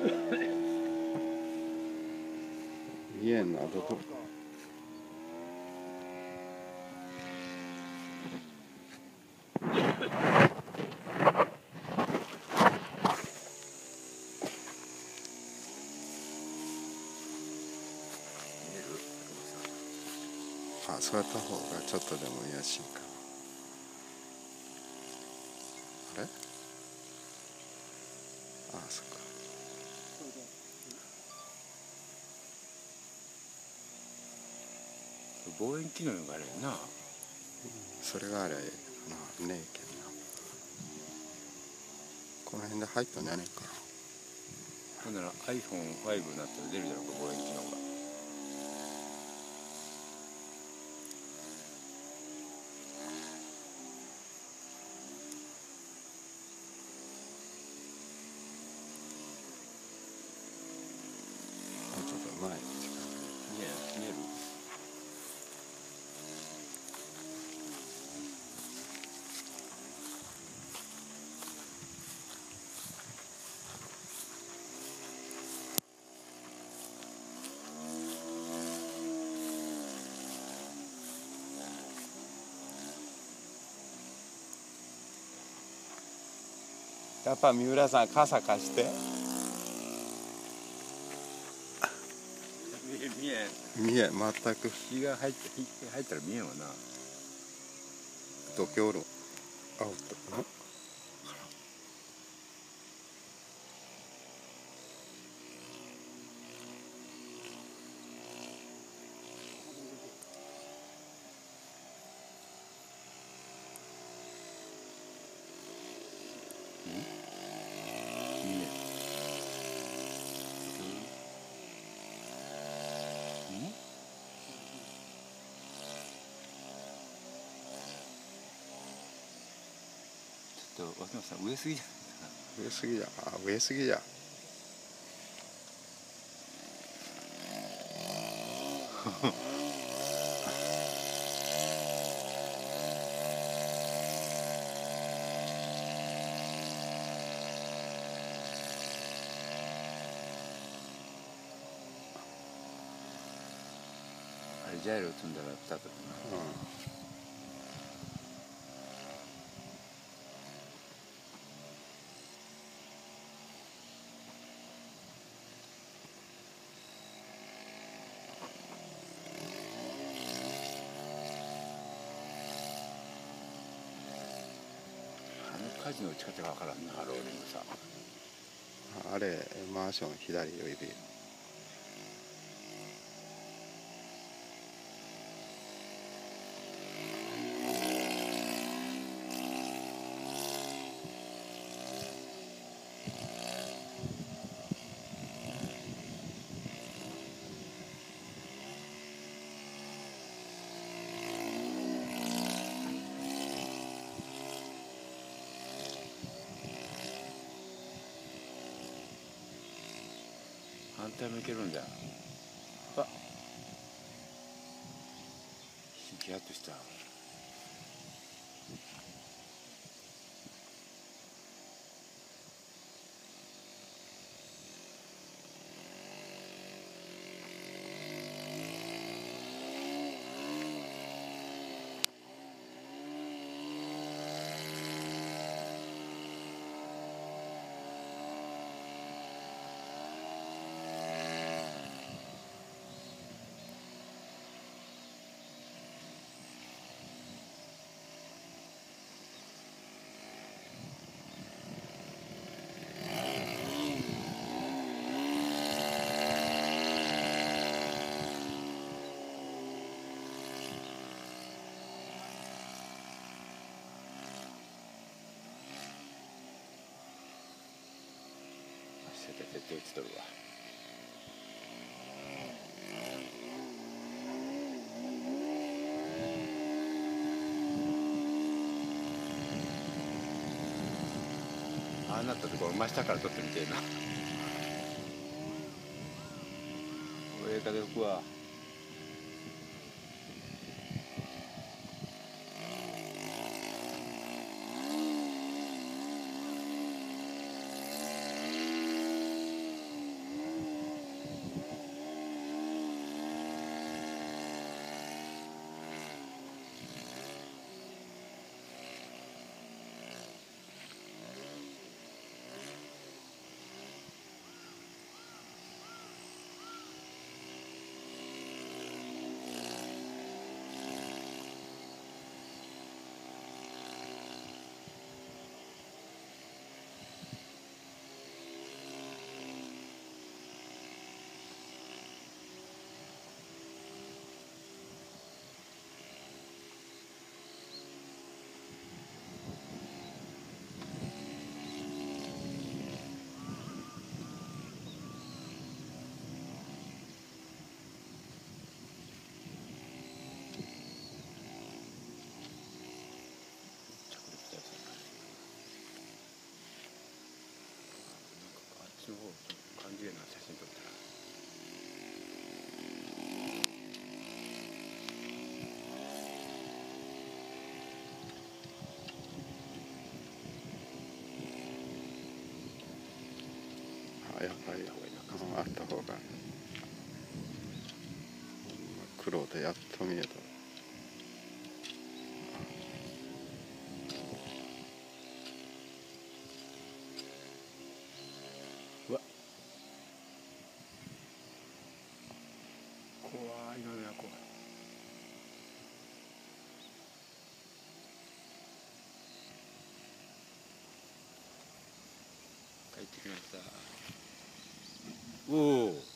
見えんな、どこ。あ、そうやった方がちょっとでも安心か。あれ、あ、そっか。 望遠機能があるよな。 それがあれ、まあねえけどな。この辺で入ったんじゃねえかな。 ほんなら iPhone5 になったら出るだろうか、望遠機能が。 ちょっと前に近見える。 やっぱ三浦さん傘貸して。見え、全く。 日が入ったら見えんわな。 どけおる。あ、おったかな。 ちょっと脇本さん上すぎじゃ上すぎじゃ。あ、上すぎじゃ。 あれジャイロ積んだら多分。火事の打ち方がわからんな、ローリングさ。 あれマンション左指。 反対もいけるんだ。あ、ヒヤッとした。絶対落ちとるわ。ああなったところ真下から撮ってみてえな。上から行くわ。 ちの方ちょっと感じるな、写真撮ったら。 やっぱりあった方が苦労でやっと見えた。 うわ怖いのや怖い。帰ってきました。おお。